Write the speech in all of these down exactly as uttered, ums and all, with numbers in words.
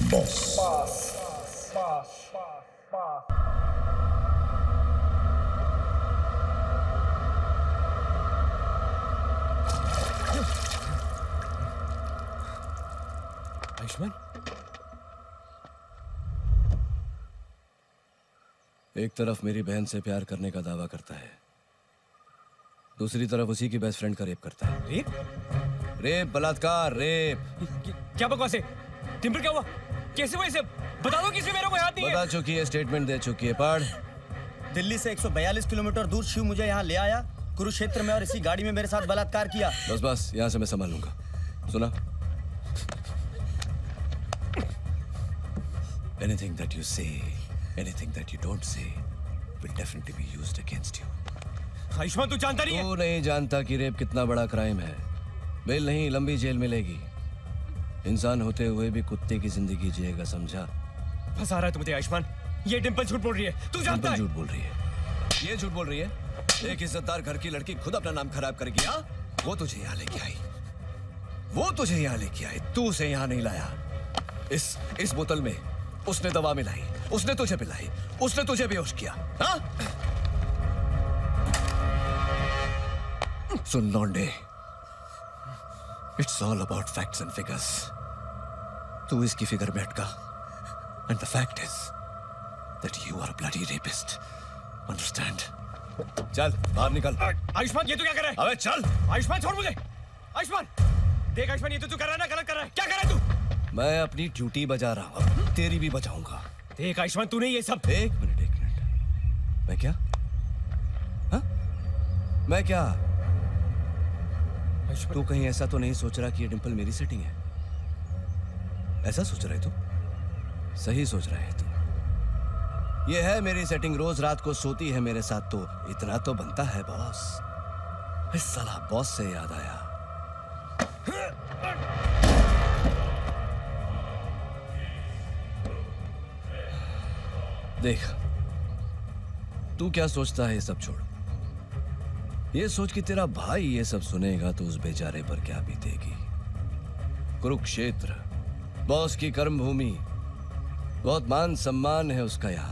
Boss. Ayushman, एक तरफ मेरी बहन से प्यार करने का दावा करता है, दूसरी तरफ उसी की बेस्ट फ्रेंड का रेप करता है। रेप? रेप, बलात्कार, रेप। क्या बकवास है? डिम्पल क्या हुआ? कैसे हुआ इसे? बता दो, किसी मेरे को याद नहीं है। बता चुकी है, स्टेटमेंट दे चुकी है। पढ़। दिल्ली से एक सौ बयालीस किलोमीटर दूर शिव मुझे यहाँ ले आया, कुरुक्षेत्र में, और इसी गाड़ी में मेरे साथ बलात्कार किया। बस बस, यहाँ से मैं संभाल लूंगा। सुना? Anything that you say, anything that you don't say, will definitely be used against you. Ayushman, तू जानता नहीं है? तू नहीं जानता कि रेप कितना बड़ा क्राइम है। बेल नहीं, लंबी जेल मिलेगी। इंसान होते हुए भी कुत्ते की जिंदगी जिएगा, समझा? फंसा रहा है तू मुझे आयुष्मान। ये डिम्पल झूठ बोल रही है, तू जानता है? झूठ बोल रही है। ये झूठ बोल रही है। एक इज्जतदार घर की लड़की खुद अपना नाम खराब करेगी। हाँ? वो तुझे यहाँ लेके आई, वो तुझे यहाँ लेके आई, तू उसे यहाँ नहीं लाया। इस इस बोतल में उसने दवा मिलाई, उसने तुझे पिलाई, उसने तुझे बेहोश किया। हाँ? सुन लौंडे, it's all about facts and figures. तू इसकी फिगर में अटका, and the fact is that you are a bloody rapist. Understand? चल बाहर निकल। आयुष्मान, ये तू क्या कर रहा है? अबे चल। आयुष्मान, छोड़ मुझे। आयुष्मान, देख आयुष्मान, ये तो तू कर रहा है ना, गलत कर रहा है। क्या कर रहा है तू? मैं अपनी ड्यूटी बजा रहा हूँ, तेरी भी बजाऊंगा। देख आयुष्मान, तूने ये सब। एक मिनट, एक मिनट। मैं क्या? हाँ? मैं क्या? तू कहीं ऐसा तो नहीं सोच रहा कि ये डिंपल मेरी सेटिंग है? ऐसा सोच रहे तू? सही सोच रहे तू। ये है मेरी सेटिंग, रोज रात को सोती है मेरे साथ, तो इतना तो बनता है बॉस। इस साला बॉस से याद आया, देख तू क्या सोचता है, ये सब छोड़। ये सोच कि तेरा भाई ये सब सुनेगा तो उस बेचारे पर क्या बीतेगी। कुरुक्षेत्र, बॉस की कर्म भूमि, बहुत मान सम्मान है उसका यहाँ।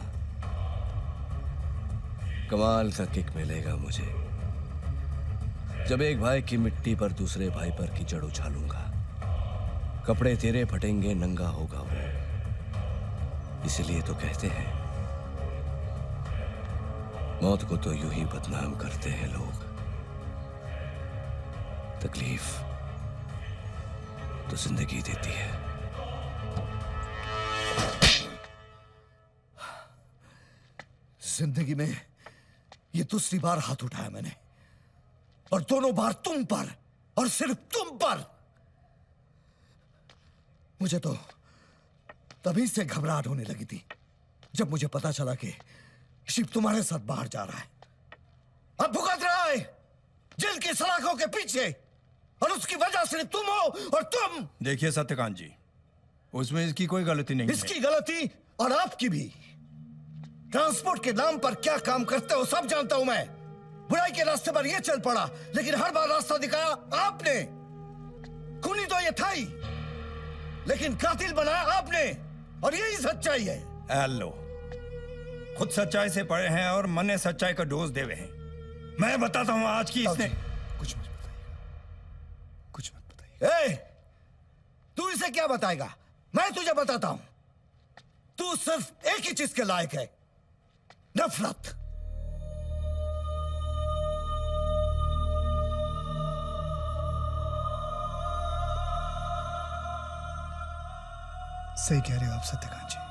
कमाल का किक मिलेगा मुझे जब एक भाई की मिट्टी पर दूसरे भाई पर कीचड़ उछालूंगा। कपड़े तेरे फटेंगे, नंगा होगा वो। इसलिए तो कहते हैं मौत को तो यूं ही बदनाम करते हैं लोग, तकलीफ तो जिंदगी देती है। जिंदगी में ये दूसरी बार हाथ उठाया मैंने, और दोनों बार तुम पर, और सिर्फ तुम पर। मुझे तो तभी से घबराहट होने लगी थी जब मुझे पता चला कि शिव तुम्हारे साथ बाहर जा रहा है। अब भुगत रहा है जेल की सलाखों के पीछे, और उसकी वजह सिर्फ तुम हो, और तुम। देखिए सत्यकांत जी, उसमें इसकी कोई गलती नहीं है। इसकी गलती और आपकी भी। ट्रांसपोर्ट के नाम पर क्या काम करते हो सब जानता हूं मैं। बुराई के रास्ते पर यह चल पड़ा, लेकिन हर बार रास्ता दिखाया आपने। खूनी तो ये था ही, लेकिन कातिल बनाया आपने, और यही सच्चाई है। हेलो, खुद सच्चाई से पढ़े हैं और मन ने सच्चाई का डोज देवे हैं। मैं बताता हूं आज की इसने। कुछ मत बताइए, कुछ मत बताइए। ए, तू इसे क्या बताएगा? मैं तुझे बताता हूं। तू सिर्फ एक ही चीज के लायक है, नफरत। सही कह रहे हो आप सत्यकांत जी।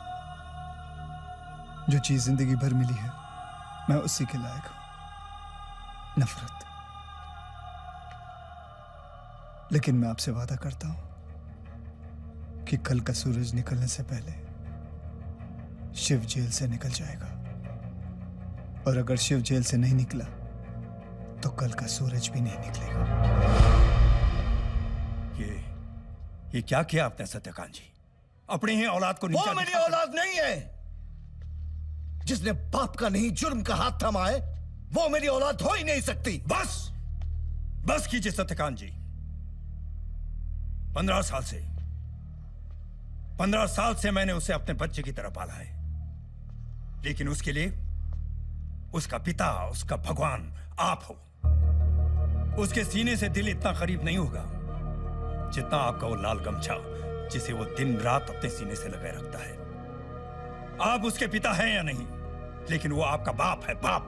जो चीज जिंदगी भर मिली है, मैं उसी के लायक हूं, नफरत। लेकिन मैं आपसे वादा करता हूं कि कल का सूरज निकलने से पहले शिव जेल से निकल जाएगा, और अगर शिव जेल से नहीं निकला तो कल का सूरज भी नहीं निकलेगा। ये ये क्या किया आपने सत्यकांत जी? अपनी ही औलाद को नीचा वो मेरी औलाद नहीं है। जिसने बाप का नहीं जुर्म का हाथ थमा है, वो मेरी औलाद हो ही नहीं सकती। बस बस कीजिए सत्यकांत जी। पंद्रह साल से पंद्रह साल से मैंने उसे अपने बच्चे की तरह पाला है, लेकिन उसके लिए उसका पिता, उसका भगवान आप हो। उसके सीने से दिल इतना करीब नहीं होगा जितना आपका वो लाल गमछा जिसे वो दिन रात अपने सीने से लगाए रखता है। आप उसके पिता हैं या नहीं, लेकिन वो आपका बाप है, बाप।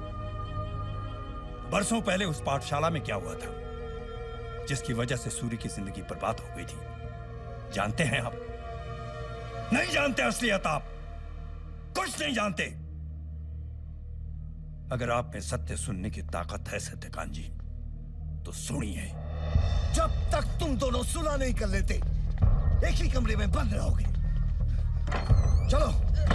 बरसों पहले उस पाठशाला में क्या हुआ था जिसकी वजह से सूर्य की जिंदगी बर्बाद हो गई थी, जानते हैं आप? नहीं जानते असलियत, आप कुछ नहीं जानते। अगर आप में सत्य सुनने की ताकत है सत्यकांत जी, तो सुनिए। जब तक तुम दोनों सुलह नहीं कर लेते, एक ही कमरे में बंद रहोगे। चलो।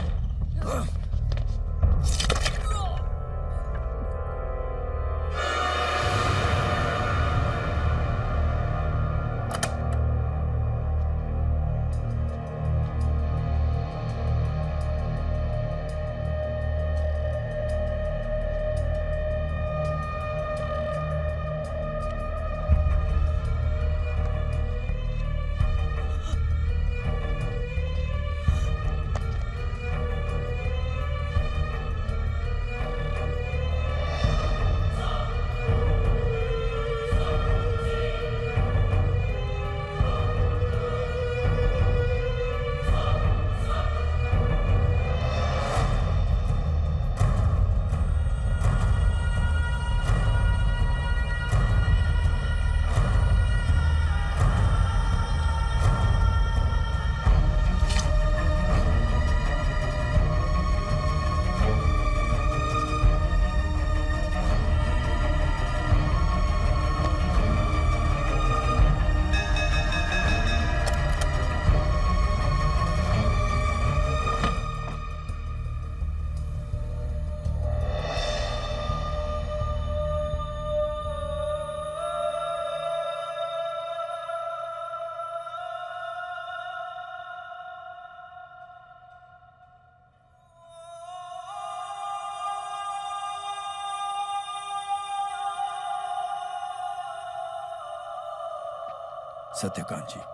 सत्यकांत जी,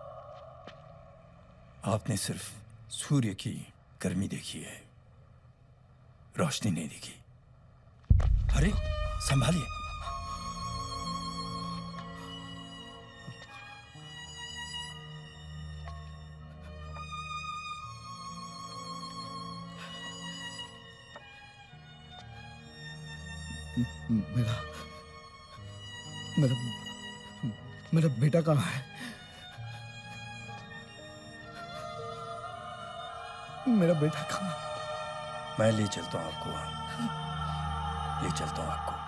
आपने सिर्फ सूर्य की गर्मी देखी है, रोशनी नहीं देखी। अरे संभालिए। मेरा मेरा मेरा बेटा कहाँ है? मेरा बेटा कहाँ है? मैं ले चलता हूं आपको, ले चलता हूं आपको।